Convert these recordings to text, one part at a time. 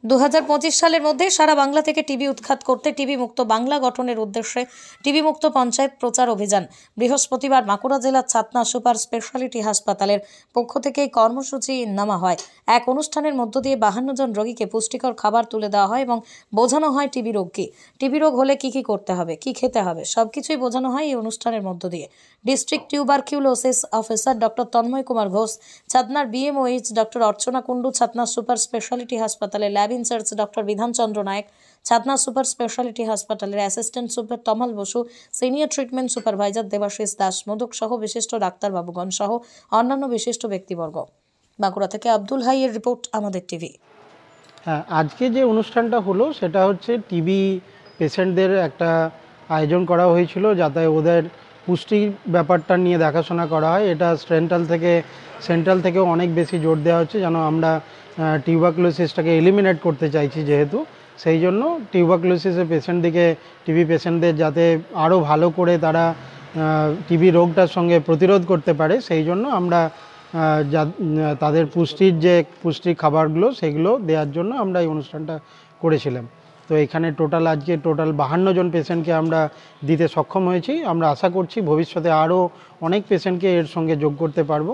2025 সালের মধ্যে সারা বাংলা থেকে টিবি উৎখাত করতে টিবি মুক্ত বাংলা গঠনের উদ্দেশ্যে টিবি মুক্ত পঞ্চায়েত প্রচার অভিযান। বৃহস্পতিবার বাঁকুড়া জেলার ছাতনা সুপার স্পেশালিটি হাসপাতালের পক্ষ থেকে এই কর্মসূচি নেওয়া হয়। এক অনুষ্ঠানের মধ্য দিয়ে 52 জন রোগীকে পুষ্টিকর খাবার তুলে দেওয়া হয় এবং বোঝানো হয় টিবি রোগ কি, টিবি রোগ হলে কি করতে হবে, কি খেতে হবে, সবকিছুই বোঝানো হয় এই অনুষ্ঠানের মধ্য দিয়ে। District tuberculosis officer doctor Tanmoy Kumar Ghosh, ছাতনার BMOH doctor Archana Kundu, Chhatna super speciality হাসপাতালে lab incharge doctor Bidhan Chandra Nayak, Chhatna super speciality হাসপাতালের assistant super Tamal Basu, senior treatment supervisor Debashis Das Modak সহ বিশিষ্ট ডাক্তারবাবুগণ সহ অন্যান্য বিশিষ্ট ব্যক্তিবর্গ। বাঁকুড়া থেকে আব্দুল হাইয়ের রিপোর্ট, আমাদের টিভি। হ্যাঁ, আজকে যে অনুষ্ঠানটা হলো সেটা হচ্ছে টিবি পেশেন্টদের একটা আয়োজন করা হয়েছিল যাতে ওদের পুষ্টির ব্যাপারটা নিয়ে দেখাশোনা করা হয়। এটা সেন্ট্রাল থেকেও অনেক বেশি জোর দেওয়া হচ্ছে যেন আমরা টিউবারকুলোসিসটাকে এলিমিনেট করতে চাইছি, যেহেতু সেই জন্য টিউবারকুলোসিসের টিবি পেশেন্টদের যাতে আরও ভালো করে তারা টিবি রোগটার সঙ্গে প্রতিরোধ করতে পারে, সেই জন্য আমরা তাদের পুষ্টির খাবারগুলো সেগুলো দেওয়ার জন্য আমরা এই অনুষ্ঠানটা করেছিলাম। তো এখানে আজকে টোটাল 52 জন পেশেন্টকে আমরা দিতে সক্ষম হয়েছি। আমরা আশা করছি ভবিষ্যতে আরও অনেক পেশেন্টকে এর সঙ্গে যোগ করতে পারবো।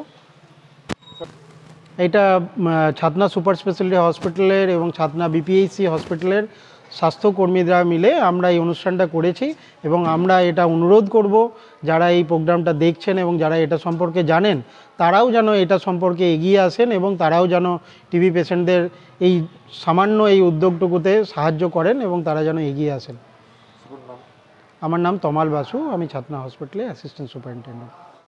এটা ছাতনা সুপার স্পেশালিটি হসপিটালের এবং ছাতনা বিপিএইচসি হসপিটালের স্বাস্থ্যকর্মীরা মিলে আমরা এই অনুষ্ঠানটা করেছি এবং আমরা এটা অনুরোধ করব যারা এই প্রোগ্রামটা দেখছেন এবং যারা এটা সম্পর্কে জানেন তারাও যেন এটা সম্পর্কে এগিয়ে আসেন এবং তারাও যেন টিবি পেশেন্টদের এই সামান্য এই উদ্যোগটুকুতে সাহায্য করেন এবং তারা যেন এগিয়ে আসেন। আমার নাম তমাল বাসু, আমি ছাতনা হসপিটালে অ্যাসিস্ট্যান্ট সুপারিনটেন্ডেন্ট।